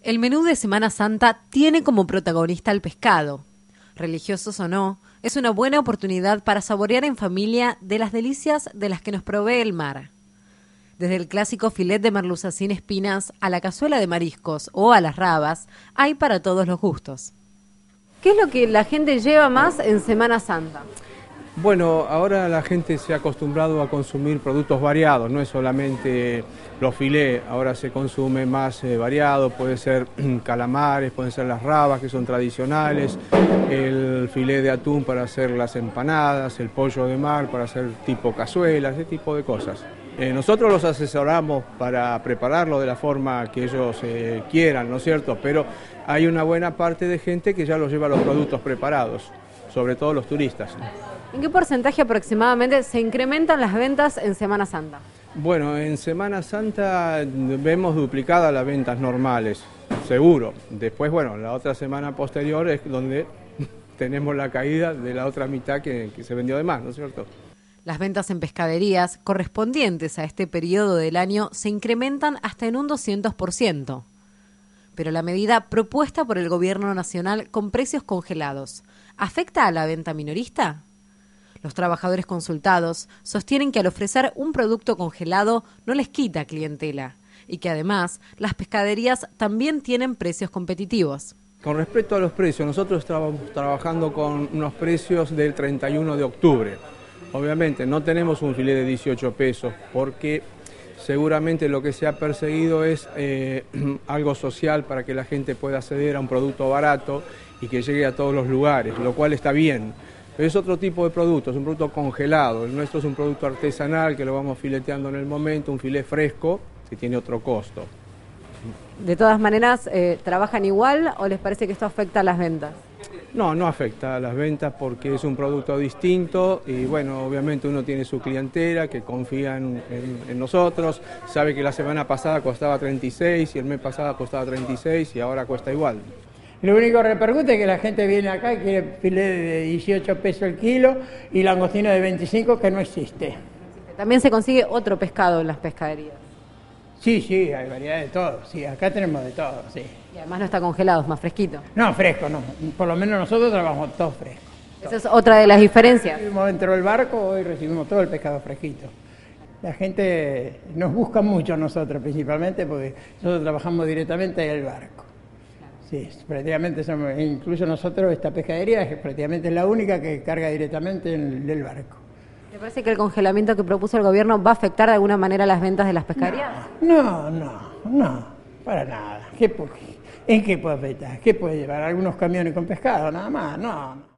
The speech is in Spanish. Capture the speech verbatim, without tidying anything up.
El menú de Semana Santa tiene como protagonista al pescado. Religiosos o no, es una buena oportunidad para saborear en familia de las delicias de las que nos provee el mar. Desde el clásico filet de merluza sin espinas a la cazuela de mariscos o a las rabas, hay para todos los gustos. ¿Qué es lo que la gente lleva más en Semana Santa? Bueno, ahora la gente se ha acostumbrado a consumir productos variados, no es solamente los filés, ahora se consume más eh, variado, puede ser calamares, pueden ser las rabas que son tradicionales, el filé de atún para hacer las empanadas, el pollo de mar para hacer tipo cazuela, ese tipo de cosas. Eh, nosotros los asesoramos para prepararlo de la forma que ellos eh, quieran, ¿no es cierto? Pero hay una buena parte de gente que ya los lleva los productos preparados, sobre todo los turistas. ¿En qué porcentaje aproximadamente se incrementan las ventas en Semana Santa? Bueno, en Semana Santa vemos duplicadas las ventas normales, seguro. Después, bueno, la otra semana posterior es donde tenemos la caída de la otra mitad que, que se vendió de más, ¿no es cierto? Las ventas en pescaderías correspondientes a este periodo del año se incrementan hasta en un doscientos por ciento. Pero la medida propuesta por el Gobierno Nacional con precios congelados, ¿afecta a la venta minorista? Los trabajadores consultados sostienen que al ofrecer un producto congelado no les quita clientela y que además las pescaderías también tienen precios competitivos. Con respecto a los precios, nosotros estamos trabajando con unos precios del treinta y uno de octubre. Obviamente no tenemos un filé de dieciocho pesos porque seguramente lo que se ha perseguido es eh, algo social para que la gente pueda acceder a un producto barato y que llegue a todos los lugares, lo cual está bien. Pero es otro tipo de producto, es un producto congelado. El nuestro es un producto artesanal que lo vamos fileteando en el momento, un filé fresco que tiene otro costo. De todas maneras, eh, ¿trabajan igual o les parece que esto afecta a las ventas? No, no afecta a las ventas porque es un producto distinto y bueno, obviamente uno tiene su clientela que confía en, en, en nosotros, sabe que la semana pasada costaba treinta y seis y el mes pasado costaba treinta y seis y ahora cuesta igual. Lo único que repercute es que la gente viene acá y quiere filé de dieciocho pesos el kilo y langostino de veinticinco que no existe. También se consigue otro pescado en las pescaderías. Sí, sí, hay variedad de todo, sí, acá tenemos de todo, sí. Y además no está congelado, es más fresquito. No, fresco, no, por lo menos nosotros trabajamos todo fresco. Esa es otra de las diferencias. Recibimos dentro del barco, hoy recibimos todo el pescado fresquito. La gente nos busca mucho a nosotros principalmente porque nosotros trabajamos directamente en el barco. Sí, prácticamente somos, incluso nosotros esta pescadería es prácticamente la única que carga directamente en el del barco. ¿Te parece que el congelamiento que propuso el gobierno va a afectar de alguna manera las ventas de las pescaderías? No, no, no, para nada. ¿Qué, ¿En qué puede afectar? ¿Qué puede llevar? ¿Algunos camiones con pescado? Nada más, no.